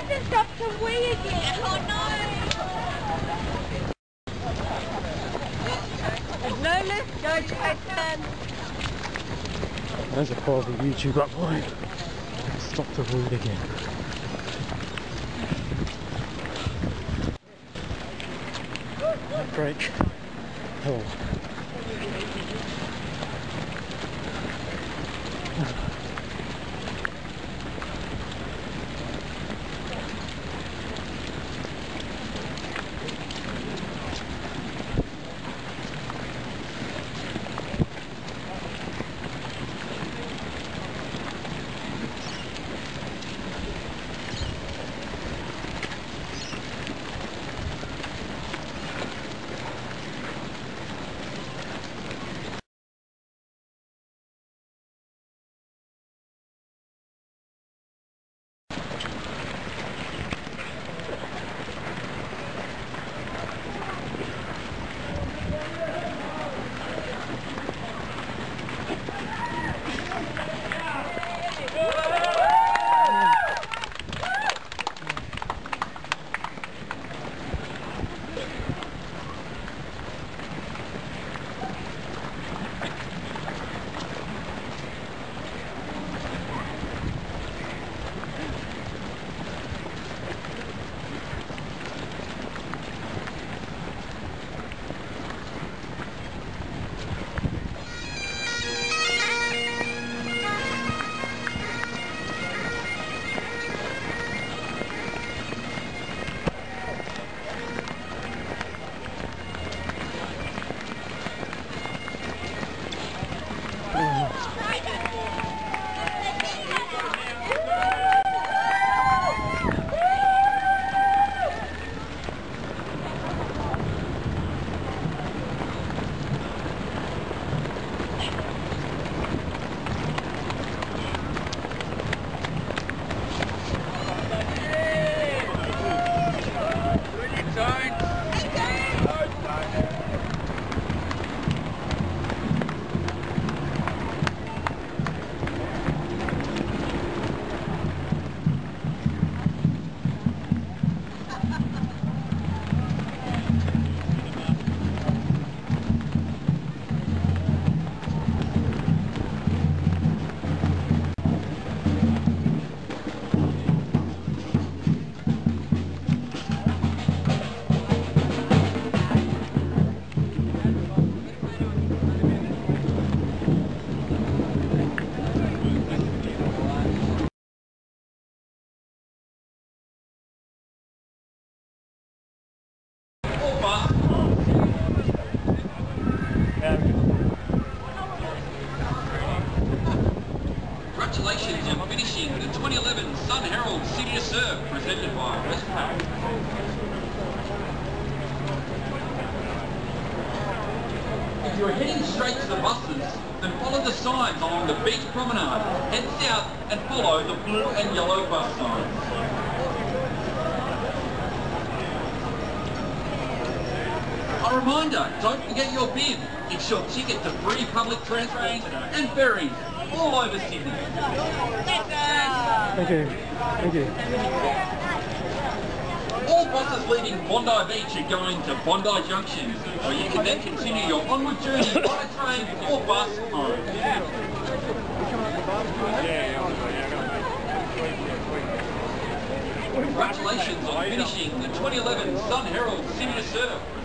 hasn't stopped to wee again. Oh no! There's no lift, go straight down. There's a private YouTube upload. Stop the weed again. Break. Oh. Congratulations on finishing the 2011 Sun Herald Senior Surf presented by Westpac. If you're heading straight to the buses, then follow the signs along the beach promenade. Head south and follow the blue and yellow bus signs. A reminder, don't forget your bib. It's your ticket to free public transport and ferries all over Sydney. Thank you. Thank you. All buses leaving Bondi Beach are going to Bondi Junction, where you can then continue your onward journey by train or bus home. Congratulations on finishing the 2011 Sun Herald Senior Surf.